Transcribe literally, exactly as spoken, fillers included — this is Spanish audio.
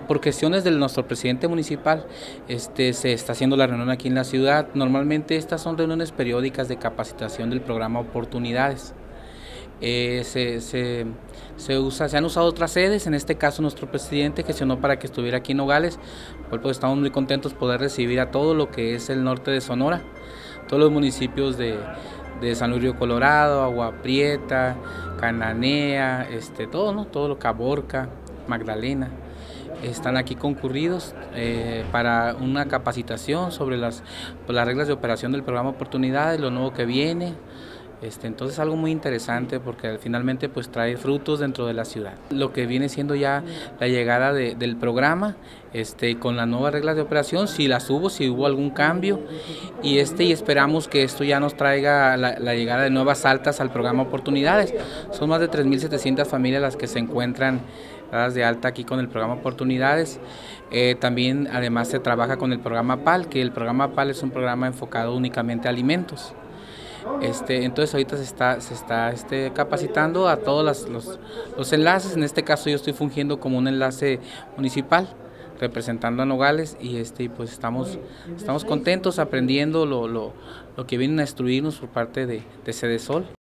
Por cuestiones de nuestro presidente municipal, este, se está haciendo la reunión aquí en la ciudad. Normalmente estas son reuniones periódicas de capacitación del programa Oportunidades. Eh, se, se, se, usa, se han usado otras sedes, en este caso nuestro presidente gestionó para que estuviera aquí en Nogales, pues, pues estamos muy contentos de poder recibir a todo lo que es el norte de Sonora, todos los municipios de, de San Luis Río Colorado, Agua Prieta, Cananea, este, todo, ¿no? Todo lo Caborca, Magdalena. Están aquí concurridos eh, para una capacitación sobre las, pues, las reglas de operación del programa Oportunidades, lo nuevo que viene. Este, entonces algo muy interesante porque finalmente pues trae frutos dentro de la ciudad. Lo que viene siendo ya la llegada de, del programa este, con las nuevas reglas de operación, si las hubo, si hubo algún cambio y, este, y esperamos que esto ya nos traiga la, la llegada de nuevas altas al programa Oportunidades. Son más de tres mil setecientas familias las que se encuentran dadas de alta aquí con el programa Oportunidades. Eh, también además se trabaja con el programa P A L, que el programa P A L es un programa enfocado únicamente a alimentos. Este, entonces ahorita se está, se está este, capacitando a todos los, los, los enlaces. En este caso yo estoy fungiendo como un enlace municipal representando a Nogales y este, pues estamos, estamos contentos aprendiendo lo, lo, lo que vienen a instruirnos por parte de, de Sedesol.